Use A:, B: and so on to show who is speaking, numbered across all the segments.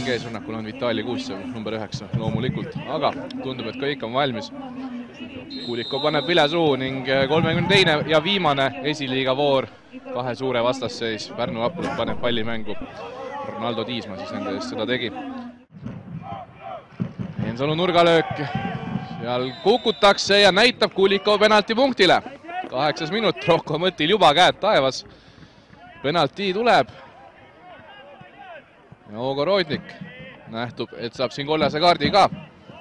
A: eesrünnakul on Vitali Kuusev, number 9 loomulikult, aga tundub, et kõik on valmis. Kuulikov paneb vile suhu ning 32. ja viimane esiliiga voor, kahe suure vastasseis. Pärnu Vaprus paneb palli mängu. Ronaldo Tiisma siis nende eest seda tegi. Ensalu nurgalöök, seal kukutakse ja näitab Kuulikov penaltipunktile. 8. minut, Rocco Mõttil juba käed taevas. Penalti tuleb. Ja Ogorodnik nähtub, et saab siin kollase kaardi ka.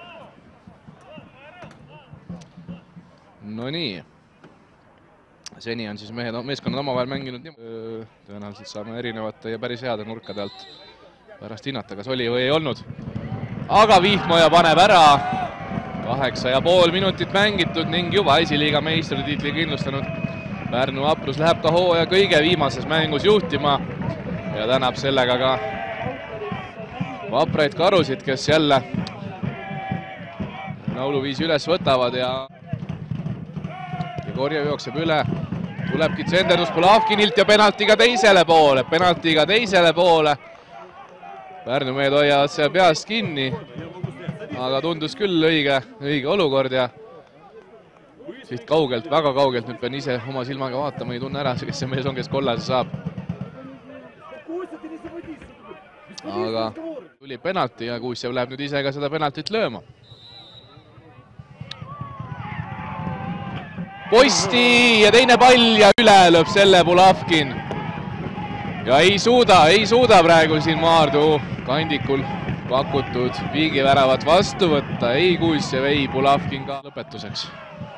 A: No nii. Seni on siis meeskonnad omavahel mänginud. Tõenäoliselt saame erinevate ja päris heade nurkade alt pärast hinnata, kas oli või ei olnud. Aga Vihmoja paneb ära. 8,5 minutit mängitud ning juba esiliiga meistritiitli kindlustanud. Pärnu Vaprus läheb ka hooaja kõige viimases mängus juhtima ja tänab sellega ka vapraid karusid, kes jälle lauluviisi üles võtavad ja Grigorjev jookseb üle. Tulebki tsenderdus Polavkinilt ja penaltiga teisele poole. Pärnu mehed hoiavad seal peast kinni, aga tundus küll õige olukord ja siit kaugelt, väga kaugelt, nüüd pean ise oma silmaga vaatama, ei tunne ära, kes see mees on, kes kollase saab. Aga tuli penalti ja Kuusev läheb nüüd ise ka seda penaltit lööma. Posti ja teine pall ja üle lööb selle Polavkin. Ja ei suuda praegu siin Maardu kandikul pakutud viigiväravat vastu võtta. Ei Kuusev, ei Polavkin ka lõpetuseks.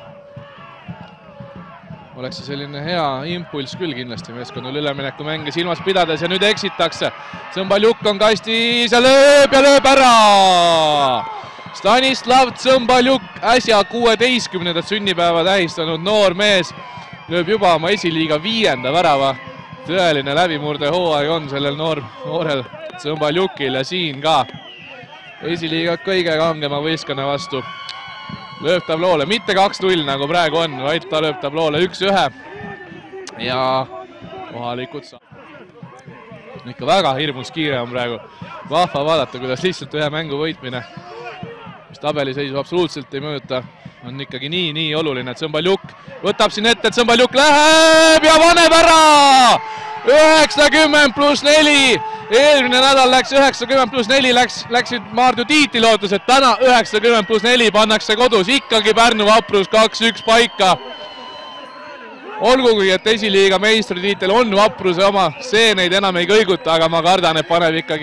A: Oleks see selline hea impulss küll kindlasti meeskonnal ülemineku mänge silmas pidades ja nüüd eksitakse. Tsõmbaljuk on kastis ja lööb ära! Stanislav Tsõmbaljuk, äsja 16. sünnipäeva tähistanud noor mees, lööb juba oma esiliiga 5. värava. Tõeline läbimurde hooaeg on sellel noorel Tsõmbaljukil ja siin ka esiliiga kõige kangema võistkonna vastu. Lööb tabloole, mitte 2-0 nagu praegu on, vaid ta lööb tabloole 1-1 ja kohalikud saab. Ikka väga hirmus kiire on praegu. Vahva vaadata, kuidas lihtsalt ühe mängu võitmine, mis tabeliseisu absoluutselt ei mõjuta, on ikkagi nii oluline. Tsõmbaljuk võtab siin ette, Tsõmbaljuk läheb ja paneb ära! 90+4! Eelmine nädal läks 90+4, läksid Maardu tiitlilootused, täna 90+4 pannakse kodus, ikkagi Pärnu Vaprus 2-1 paika. Olgugi, et esiliiga meistritiitel on Vapruse oma seeneid enam ei kõiguta, aga ma kardan, et paneb ikkagi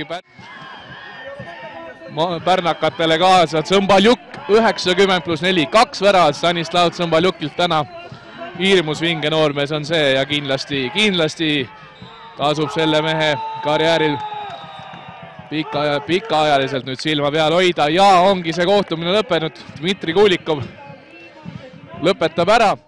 A: pärnakatele kaasa. Tsõmbaljuk 90+4, 2 väravat Stanislav Tsõmbaljukilt täna. Hirmusvinge noormees on see ja kindlasti tasub selle mehe karjääril pikaajaliselt nüüd silma peal hoida ja ongi see kohtumine lõppenud. Dmitri Kuulikov lõpetab ära.